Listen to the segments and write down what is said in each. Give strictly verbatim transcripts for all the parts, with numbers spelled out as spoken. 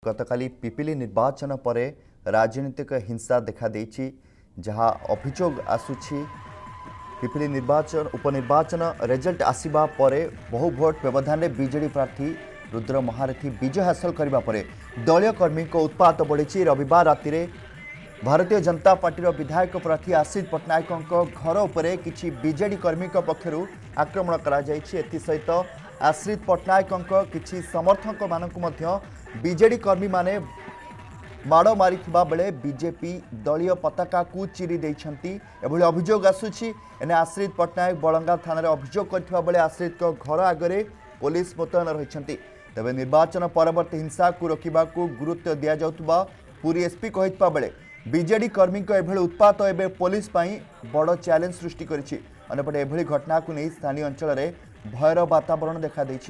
गतकाली पिपिली निर्वाचन पर राजनीतिक हिंसा देखा देछि जहाँ अभियोग आसुछि पिपिली निर्वाचन उपनिर्वाचन रिजल्ट आसिबा परे बहु भोट व्यवधान में बीजेडी प्रार्थी रुद्र महारथी विजय हासिल करबा परे दलीय कर्मी को उत्पात बढ़ी। रविवार राति रे भारतीय जनता पार्टी विधायक प्रार्थी आशीष पट्टनायक घर उपरे किछि बीजेडी कर्मी पक्षरु आक्रमण करा जायछि। एथि सहित आशीष पट्टनायक किछि समर्थक मानकु मध्य बीजेडी कर्मी माने माड़ मारी बेले बीजेपी दलीय पताका को चिरी देइछंती एभली अभियोग आसुछि। एने आश्रित पट्टनायक बलंगा थाना अभियोग करथिबा बेले आश्रित घर आगरे पुलिस मुतयन रहिछंती। तबे निर्वाचन परवर्ती हिंसा को रोकबा को गुरुत्व दिया जाउतबा पुरी एसपी कहितबा बेले बीजेडी कर्मी को एभली उत्पात एबे पुलिस पई बड़ चैलेंज सृष्टि करिछि। अन्यपटे एभली घटना को नहीं स्थानीय अंचल रे भयर वातावरण देखा देछि।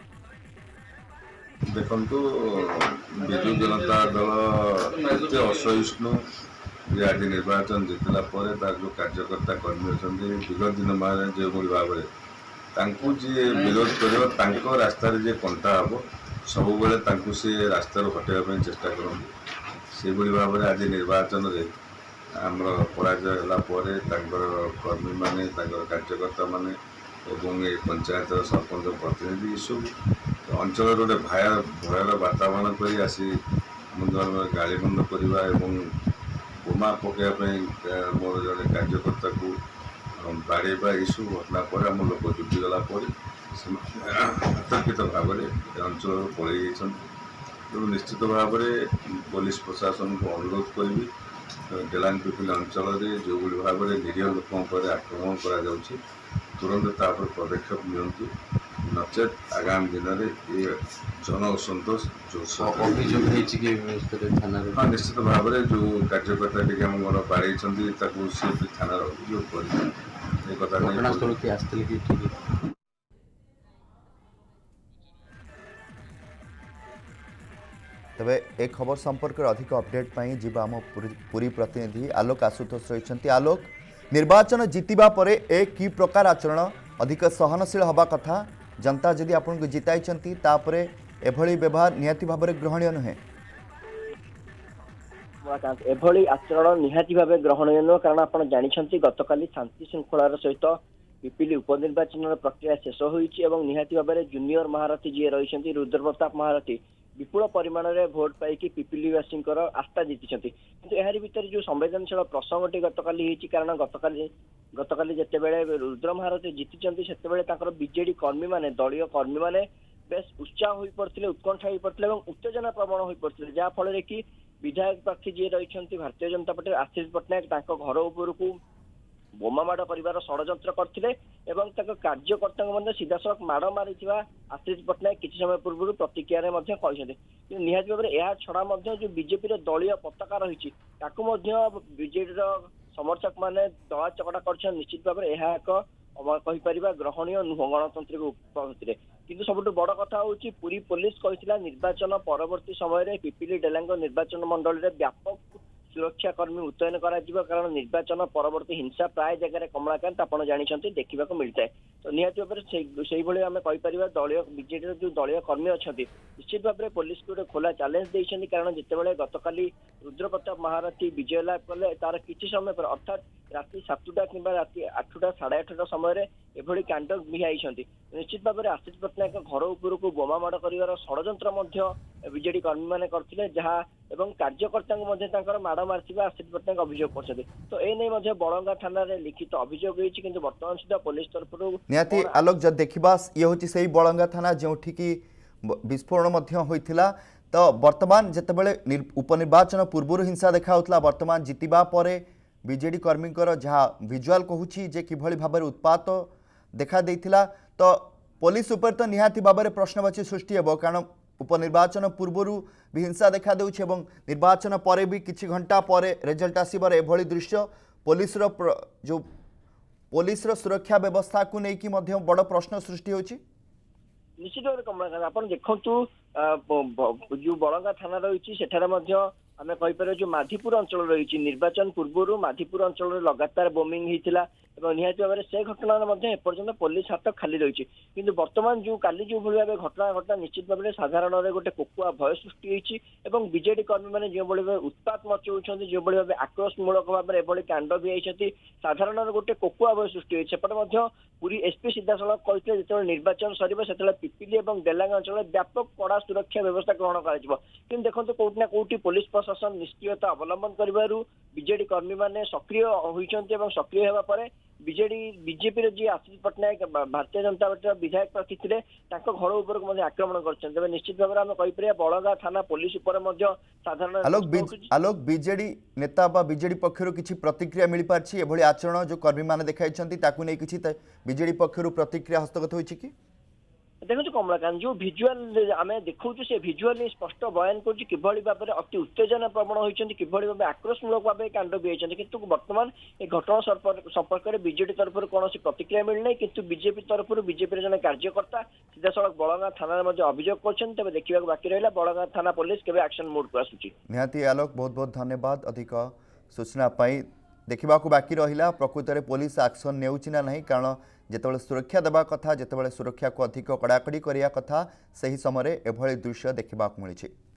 देखु विजु जनता दल एत असहिष्णु जे आज निर्वाचन जीतला जो कार्यकर्ता कर्मी अच्छा विगत दिन मान जो भाव में जी विरोध कर रास्तार जे कंटा हम सब बेले सी रास्तार हटाइवाई चेष्टा करते से भाव में आज निर्वाचन में आम पराजय है कर्मी मान कार्यकर्ता मान पंचायत सरपंच प्रतिनिधि सब अंचल गोटे भय भयर वातावरण कर आसी गाड़ी बंद करवा बोमा पकड़ाई मोर जड़े कार्यकर्ता को बाड़ेबा यू घटना पर आम लोक जुटिगला आतंकित भाव में अंचल पलि तेणु निश्चित भाव में पुलिस प्रशासन को अनुरोध करी डेलान पिपिली अंचल में जो भाव में निरीह लोकों पर आक्रमण कर तुरंत तापर पदक्षेप नियंतु नचेत आगामी दिन में ये जन असंतोष जो अभियोग हाँ निश्चित भाव में जो कार्यकर्ता टी आम घर बाड़े सी थाना अभियोग कर तबे एक खबर संपर्क अधिक अपडेट पाई जीवा आम पूरी प्रतिनिधि आलोक आशुतोष रही। आलोक निर्वाचन जीतिबा परे ए की प्रकार आचरण अधिक सहनशील हवा कथा जनता जदि आपन को जिताई चंती तापरे एभली व्यवहार निहाती भाव में ग्रहणीय नुहे एभली आचरण निहाती भाव ग्रहणीय नुह कारण आपन जानिछंती गतकाली शांति श्रृंखलार सहित पिपिली उपनिर्वाचन प्रक्रिया शेष होईछि एवं निहाती भाव में जूनियर महारथी जी रही रुद्र प्रताप महारथी विपुल परिमाण में भोट पाई पिपिलीवासी आस्था जीति यार भितर जो संवेदनशील प्रसंगटी गतकाली कारण गतकाली गतकाली जितेबले रुद्र महारथी जीति से बीजेडी कर्मी माने दलीय कर्मी माने बेस उत्साह हो पड़ते उत्कंठा हो पड़ते उत्तेजना प्रबल हो पड़ते जहाँफल कि विधायक प्रार्थी जी रही भारतीय जनता पार्टी आशीष पट्टनायक घर उपरकू बोमा माड़ कर षड्यंत्र करते कार्यकर्ता सीधासख माड़ मारी आशीष पट्टनायक किसी समय पूर्व प्रतिक्रिया निहाती भाव में यह छड़ा जो बीजेपी दलीय पताका रही बीजेडी समर्थक मैंने दला चकटा कर निश्चित भाव में यह एक कहीपर ग्रहणीय नुह गणतांत्रिक उपस्थिति किंतु सबुठ बड़ कथा हूँ पुरी पुलिस कही निर्वाचन परवर्ती समय पिपिली डेलांग निर्वाचन मंडल में व्यापक सुरक्षा कर्मी मुतयन करा कारण निर्वाचन परवर्ती हिंसा प्राय जगह कमलाकांत आप जानते देखा मिलता है। तो निहाती भाव में आम कहीपर दलीय बीजेडी जो दलीय कर्मी अच्छा निश्चित भाव में पुलिस को खोला चैलेंज देते कारण जितेबाला गतकाली रुद्र प्रताप महारथी विजय लाभ कले तार किसी समय पर अर्थात राति सातटा कि राति आठटा साढ़े आठटा समय एभली कांड भिहाई निश्चित भाव में आशीष पट्टनायक घर उपरकू बोमा माड़ कर षड्यंत्र बीजेडी कर्मी मैंने करते जहाँ एवं कार्यकर्ता माड़ मार्थिबा आशीष पट्टनायक अभियोग करछथि। तो ए नै बड़ंगा थाना रे लिखित अभियोग होईछि किंतु वर्तमान सुधा पुलिस तरफ नियाती आलोक जब देखिबा ये होछि सेही बड़ंगा थाना जोठी की विस्फोरण मध्य होइथिला। तो वर्तमान जेतेबेले उपनिर्वाचन पूर्व हिंसा देखा होतला वर्तमान जितिबा परे बीजेडी कर्मी जहाँ विजुआल कहूछि जे किभली भाबरे उत्पात देखा देइथिला तो पुलिस उपर तो निहाती भाव में प्रश्नवाची सृष्टि हेबो कारण उपनिर्वाचन पूर्व भी हिंसा देखा देउछि एवं निर्वाचन पर भी किछि घंटा पर रिजल्ट आसीबार एभली दृश्य पुलिस जो पुलिस सुरक्षा व्यवस्था को लेकिन बड़ प्रश्न सृष्टि होछि। निश्चित भाव कमलाकांत आप देखु जो बड़ंगा थाना रही से आम कहीपर जो माधीपुर अंचल रही निर्वाचन पूर्व माधीपुर अंचल लगातार बोमिंग होता निहत भाव में से घटना एपर्तंत पुलिस हाथ खाली रही कि बर्तमान जो काली जो भाव घटना घटना निश्चित भाव में साधारण गोटे कोकुआ भय सृष्टि होती बीजेडी कर्मी मैंने जो भाव उत्पात मचाऊँ जो भाव आक्रोशमूलक भाव में एभली कांड भी होती साधारण गोटे कोकुआ भय सृष्टि सेपटे पूरी एसपी सीधा सड़क कहते जो निर्वाचन सर से पिपिली और डेलांग अंचल व्यापक कड़ा सुरक्षा व्यवस्था ग्रहण कर देखो कौटना कौटी पुलिस प्रशासन निष्क्रियता अवलंबन कर बीजेडी कर्मी मैंने सक्रिय होती सक्रिय होगा BJD BJP ji Ashish Pattanayak Bharatiya Janata party विधायक प्रार्थी थे घर उपर आक्रमण कर निश्चित भाव में कहीपर बड़गा थाना पुलिस उपर साधारण आलोक आलोक बीजेडी नेता बा बीजेडी पक्षर किसी प्रतिक्रिया मिल पार्छि एभली आचरण जो कर्मी माने देखाई किसी बीजेडी पक्षर प्रतिक्रिया हस्तगत होइछि कि देखो कमलाकांत जो भिजुआल आम देखु से भिजुआल स्पष्ट बयान कर भाव में अति उत्तेजना प्रवण होती कि भाव आक्रोशमूलक भाव कांड भी होती किंतु वर्तमान ये घटना संपर्क में बीजेडी तरफ कौन प्रतिक्रिया मिलना किंतु बीजेपी तरफ बीजेपी जन कार्यकर्ता सीधा सड़क बड़ंगा थाना अभियोग कर देखा बाकी रहा बड़ंगा थाना पुलिस केवे एक्शन मोड को आसुची निहाती आलोक बहुत बहुत धन्यवाद अधिक सूचना देखा बाकी रहा प्रकृत में पुलिस एक्शन नेउछि ना नहीं कारण जितेबाला सुरक्षा देवा कथा जितेबाला सुरक्षा को अधिक कड़ाकड़ी करिया कथा सही समय एभली दृश्य देखा मिली।